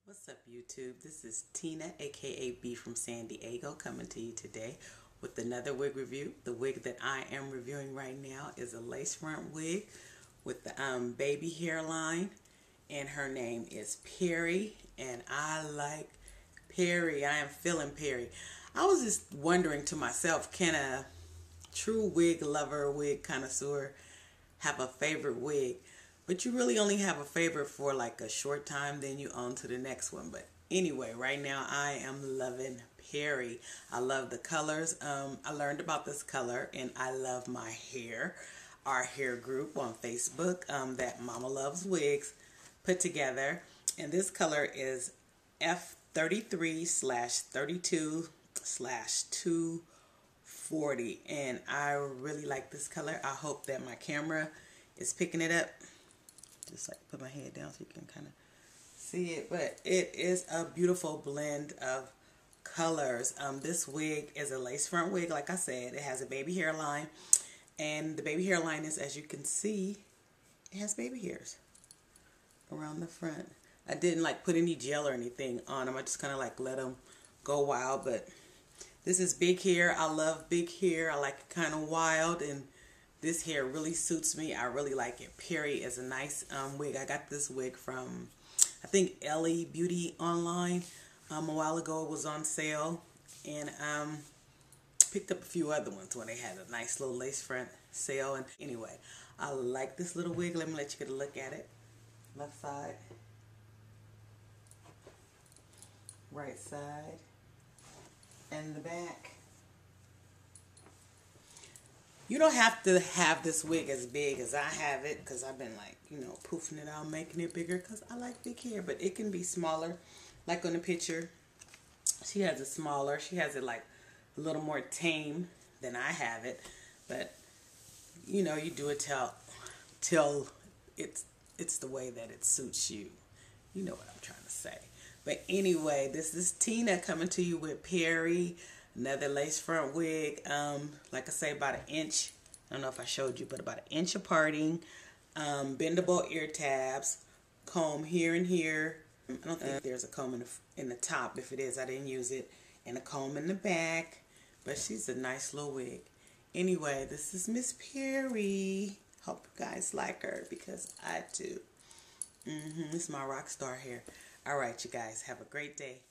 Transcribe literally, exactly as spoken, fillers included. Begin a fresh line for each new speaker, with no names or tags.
What's up, YouTube? This is Tina, aka B from San Diego, coming to you today with another wig review. The wig that I am reviewing right now is a lace front wig with the um, baby hairline, and her name is Perry, and I like Perry. I am feeling Perry. I was just wondering to myself, can a true wig lover, wig connoisseur have a favorite wig? But you really only have a favorite for like a short time, then you on to the next one. But anyway, right now I am loving Perry. I love the colors. Um, I learned about this color and I love my hair. Our hair group on Facebook um, that Mama Loves Wigs put together. And this color is F thirty-three slash thirty-two slash two forty. And I really like this color. I hope that my camera is picking it up. Just like put my head down so you can kind of see it. But it is a beautiful blend of colors. Um, this wig is a lace front wig, like I said. It has a baby hairline. And the baby hairline is, as you can see, it has baby hairs around the front. I didn't like put any gel or anything on them. I just kind of like let them go wild. But this is big hair. I love big hair. I like it kind of wild, and this hair really suits me. I really like it. Perry is a nice um, wig. I got this wig from, I think, Ellie Beauty online um, a while ago. It was on sale. And um, picked up a few other ones when they had a nice little lace front sale. And anyway, I like this little wig. Let me let you get a look at it. Left side. Right side. And the back. You don't have to have this wig as big as I have it, because I've been like, you know, poofing it out, making it bigger, because I like big hair. But it can be smaller, like on the picture. She has it smaller. She has it like a little more tame than I have it. But, you know, you do it till, till it's, it's the way that it suits you. You know what I'm trying to say. But anyway, this is Tina coming to you with Perry. Another lace front wig, um, like I say, about an inch. I don't know if I showed you, but about an inch of parting. Um, bendable ear tabs, comb here and here. I don't think uh, there's a comb in the, in the top. If it is, I didn't use it. And a comb in the back. But she's a nice little wig. Anyway, this is Miss Perry. Hope you guys like her, because I do. Mm-hmm, it's my rock star hair. All right, you guys, have a great day.